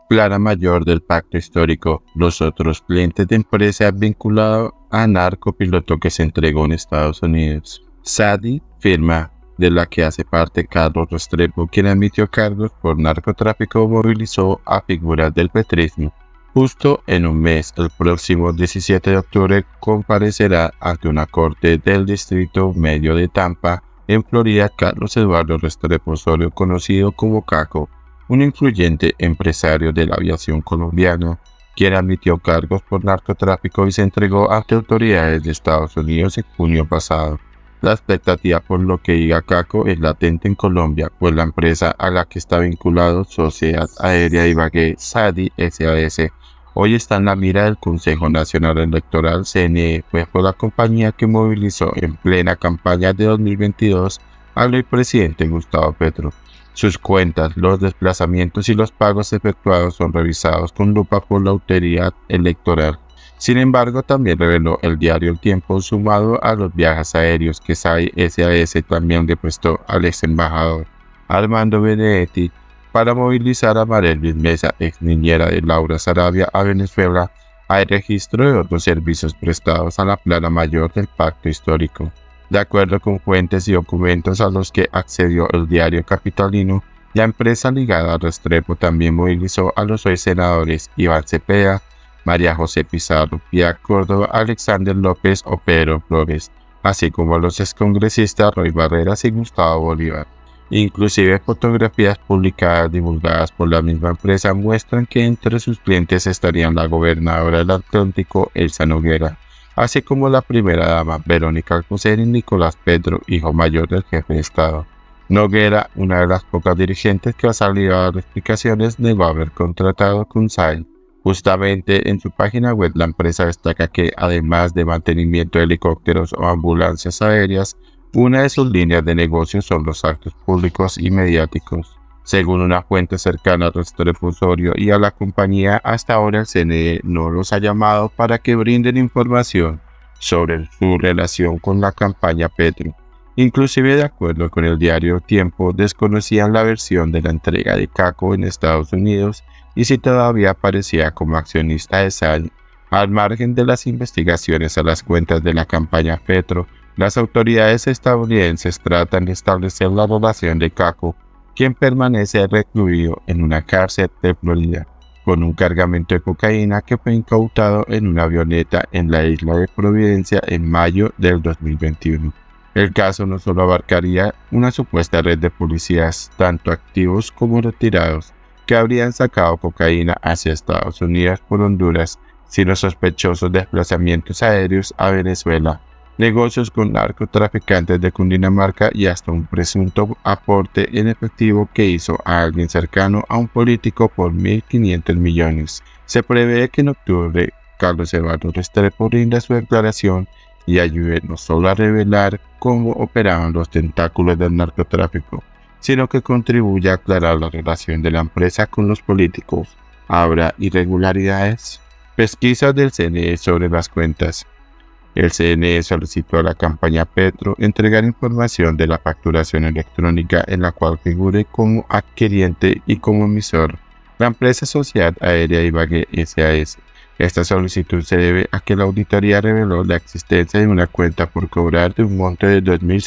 Plana mayor del pacto histórico. Los otros clientes de empresa vinculados a narcopiloto que se entregó en Estados Unidos. SADI, firma de la que hace parte Carlos Restrepo, quien admitió cargos por narcotráfico, movilizó a figuras del petrismo. Justo en un mes, el próximo 17 de octubre, comparecerá ante una corte del Distrito Medio de Tampa, en Florida, Carlos Eduardo Restrepo Osorio, conocido como Caco, un influyente empresario de la aviación colombiana, quien admitió cargos por narcotráfico y se entregó ante autoridades de Estados Unidos en junio pasado. La expectativa por lo que diga Caco es latente en Colombia, pues la empresa a la que está vinculado, Sociedad Aérea Ibagué SADI S.A.S., hoy está en la mira del Consejo Nacional Electoral CNE, pues fue la compañía que movilizó en plena campaña de 2022 al hoy presidente Gustavo Petro. Sus cuentas, los desplazamientos y los pagos efectuados son revisados con lupa por la autoridad electoral. Sin embargo, también reveló el diario El Tiempo, sumado a los viajes aéreos que SADI S.A.S. también le prestó al ex embajador Armando Benedetti para movilizar a Marelis Mesa, ex niñera de Laura Sarabia, a Venezuela. Hay registro de otros servicios prestados a la plana mayor del pacto histórico. De acuerdo con fuentes y documentos a los que accedió el diario capitalino, la empresa ligada a Restrepo también movilizó a los hoy senadores Iván Cepeda, María José Pizarro, Pía Córdoba, Alexander López o Pedro Flores, así como a los excongresistas Roy Barreras y Gustavo Bolívar. Inclusive fotografías publicadas divulgadas por la misma empresa muestran que entre sus clientes estarían la gobernadora del Atlántico, Elsa Noguera, así como la primera dama Verónica Alcocer y Nicolás Petro, hijo mayor del jefe de Estado. Noguera, una de las pocas dirigentes que ha salido a dar explicaciones, negó haber contratado con SADI. Justamente en su página web la empresa destaca que, además de mantenimiento de helicópteros o ambulancias aéreas, una de sus líneas de negocio son los actos públicos y mediáticos. Según una fuente cercana a Restrepo Osorio y a la compañía, hasta ahora el CNE no los ha llamado para que brinden información sobre su relación con la campaña Petro. Inclusive, de acuerdo con el diario Tiempo, desconocían la versión de la entrega de Caco en Estados Unidos y si todavía aparecía como accionista de SADI. Al margen de las investigaciones a las cuentas de la campaña Petro, las autoridades estadounidenses tratan de establecer la relación de Caco, quien permanece recluido en una cárcel de Florida, con un cargamento de cocaína que fue incautado en una avioneta en la isla de Providencia en mayo del 2021. El caso no solo abarcaría una supuesta red de policías, tanto activos como retirados, que habrían sacado cocaína hacia Estados Unidos por Honduras, sino sospechosos desplazamientos aéreos a Venezuela, negocios con narcotraficantes de Cundinamarca y hasta un presunto aporte en efectivo que hizo a alguien cercano a un político por 1.500 millones. Se prevé que en octubre Carlos Eduardo Restrepo rinda su declaración y ayude no solo a revelar cómo operaban los tentáculos del narcotráfico, sino que contribuya a aclarar la relación de la empresa con los políticos. ¿Habrá irregularidades? Pesquisas del CNE sobre las cuentas. El CNE solicitó a la campaña Petro entregar información de la facturación electrónica en la cual figure como adquiriente y como emisor la empresa Sociedad Aérea Ibagué S.A.S. Esta solicitud se debe a que la auditoría reveló la existencia de una cuenta por cobrar de un monto de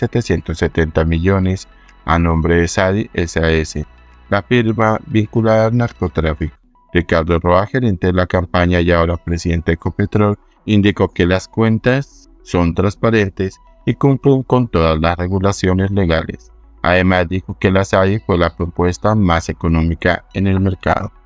2.770 millones a nombre de SADI S.A.S., la firma vinculada al narcotráfico. Ricardo Roa, gerente de la campaña y ahora presidente de Ecopetrol, indicó que las cuentas son transparentes y cumplen con todas las regulaciones legales. Además, dijo que la SADI fue la propuesta más económica en el mercado.